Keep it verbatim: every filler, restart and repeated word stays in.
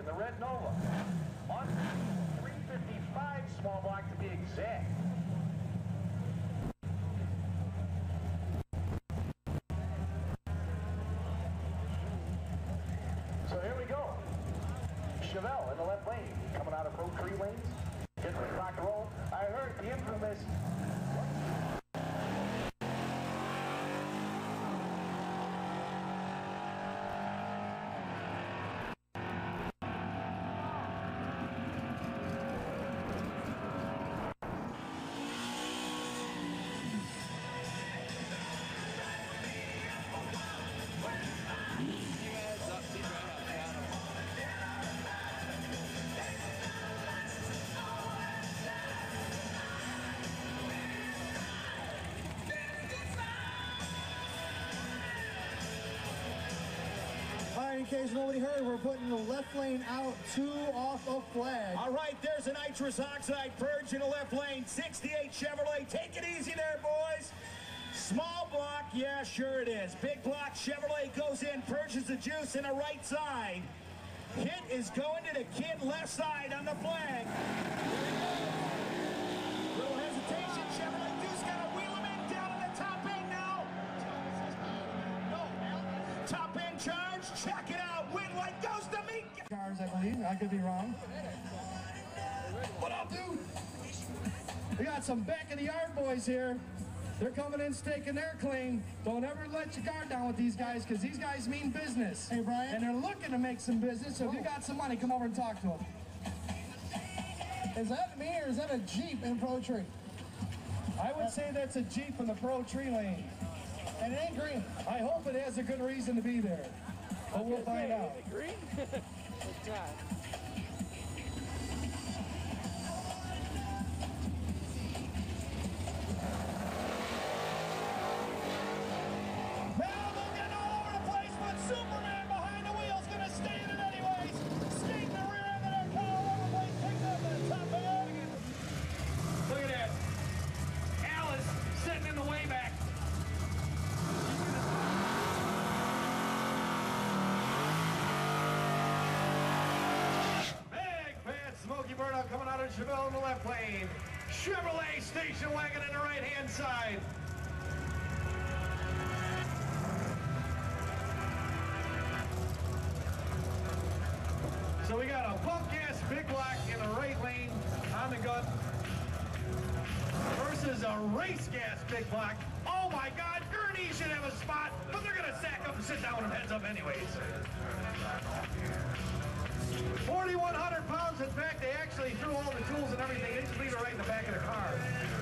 the red Nova. On three fifty-five small block to be exact. So here we go. Chevelle in the left lane, coming out of Pro Tree lanes, getting ready to rock and roll. I heard the infamous. In case nobody heard, we're putting the left lane out, two off of flag. All right, there's a nitrous oxide purge in the left lane. sixty-eight Chevrolet. Take it easy there, boys. Small block, yeah, sure it is. Big block, Chevrolet goes in, purges the juice in the right side. Hit is going to the kid left side on the flag. Little hesitation, Chevrolet Deuce got to wheel him in down on the top end now. No, top end charge, check it out. Win light goes to Mika. Cars, I believe. I could be wrong. What up, dude? We got some back of the yard boys here. They're coming in staking their claim. Don't ever let your guard down with these guys, because these guys mean business. Hey, Brian. And they're looking to make some business, so Whoa. If you got some money, come over and talk to them. Is that me or is that a Jeep in Pro Tree? I would say that's a Jeep in the Pro Tree lane. And it ain't green. I hope it has a good reason to be there. But we'll find out. Is it green? Let's try. Superman behind the wheel's gonna stay in it anyways. Skate in the rear end of that car all over the place, picks up the top end. Look at that. Alice sitting in the way back. Big fat smoky burnout coming out of Chevelle in the left lane. Chevrolet station wagon in the right hand side. So we got a pump gas big block in the right lane on the gut versus a race gas big block. Oh my God, Gurney should have a spot, but they're gonna sack up and sit down with heads up anyways. forty-one hundred pounds. In fact, they actually threw all the tools and everything. They just leave it right in the back of the car.